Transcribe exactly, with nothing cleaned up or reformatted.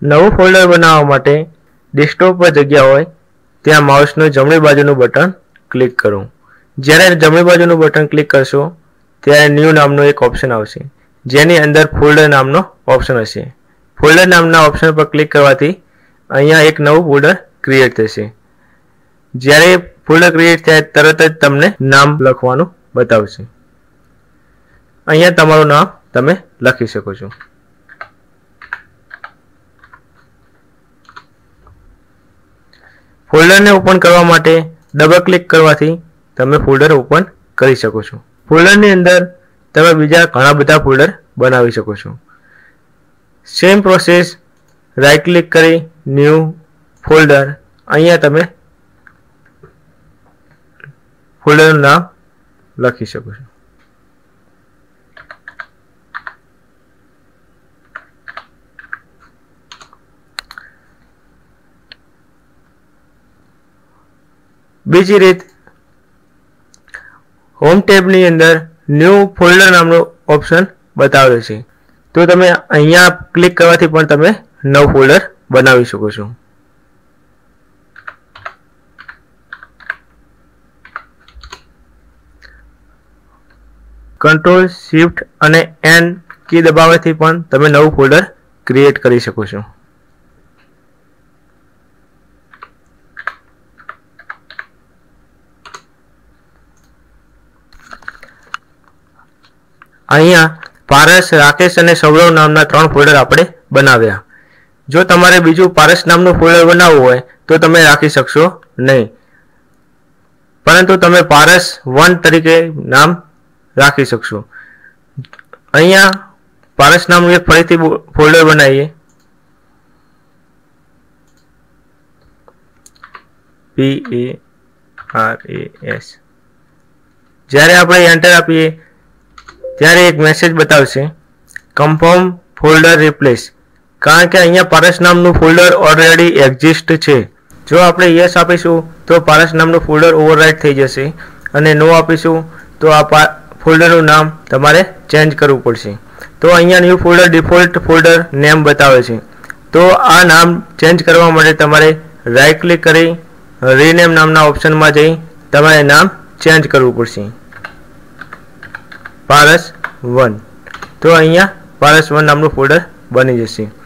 નવું ફોલ્ડર બનાવવા માટે ડેસ્કટોપ પર જગ્યા હોય ત્યાં માઉસનું જમણી બાજુનું બટન ક્લિક કરો। જ્યારે જમણી બાજુનું બટન ક્લિક કરશો ત્યારે ન્યૂ નામનો એક ઓપ્શન આવશે જેની અંદર ફોલ્ડર નામનો ઓપ્શન હશે। ફોલ્ડર નામના ઓપ્શન પર ક્લિક કરવાથી અહીંયા એક નવું ફોલ્ડર ક્રિએટ થશે। જ્યારે ફોલ્ડર ક્રિએટ થાય તરત જ તમને નામ લખવાનું બતાવશે। અહીંયા તમારું નામ તમે લખી શકો છો। ફોલ્ડરને ઓપન કરવા માટે ડબલ ક્લિક કરવાથી તમે ફોલ્ડર ઓપન કરી શકો છો। ફોલ્ડરની અંદર તમે બીજા ઘણા બધા ફોલ્ડર બનાવી શકો છો। સેમ પ્રોસેસ રાઈટ ક્લિક કરી ન્યૂ ફોલ્ડર અહીંયા તમે ફોલ્ડરનું નામ લખી શકો છો। બીજી રીત હોમ ટેબની અંદર ન્યૂ ફોલ્ડર નામનો ઓપ્શન બતાવે છે તો તમે અહીંયા ક્લિક કરવાથી પણ તમે નવું ફોલ્ડર બનાવી શકો છો। કંટ્રોલ શિફ્ટ અને એન કી દબાવવાથી પણ તમે નવું ફોલ્ડર ક્રિએટ કરી શકો છો। અહીંયા પારસ, રાકેશ અને સૌરવ નામના ત્રણ ફોલ્ડર આપણે બનાવ્યા। જો તમારે બીજું પારસ નામનું ફોલ્ડર બનાવવું હોય તો તમે રાખી શકશો નહીં, પરંતુ તમે પારસ વન તરીકે નામ રાખી શકશો। અહીંયા પારસ નામનું એક ફરીથી ફોલ્ડર બનાવીએ, પી એ આર એ એસ। જ્યારે આપણે એન્ટર આપીએ ત્યારે એક મેસેજ બતાવશે કન્ફર્મ ફોલ્ડર રિપ્લેસ, કારણ કે અહીંયા પારસ નામનું ફોલ્ડર ઓલરેડી એક્ઝિસ્ટ છે। જો આપણે યસ આપીશું તો પારસ નામનું ફોલ્ડર ઓવરરાઇટ થઈ જશે અને નો આપીશું તો આ ફોલ્ડરનું નામ તમારે ચેન્જ કરવું પડશે। તો અહીંયા new folder default folder name બતાવે છે, તો આ નામ ચેન્જ કરવા માટે તમારે રાઈટ ક્લિક કરી રીનેમ નામના ઓપ્શનમાં જઈ તમારે નામ ચેન્જ કરવું પડશે, પારસ વન। તો અહીંયા પારસ વન નામનું ફોલ્ડર બની જશે।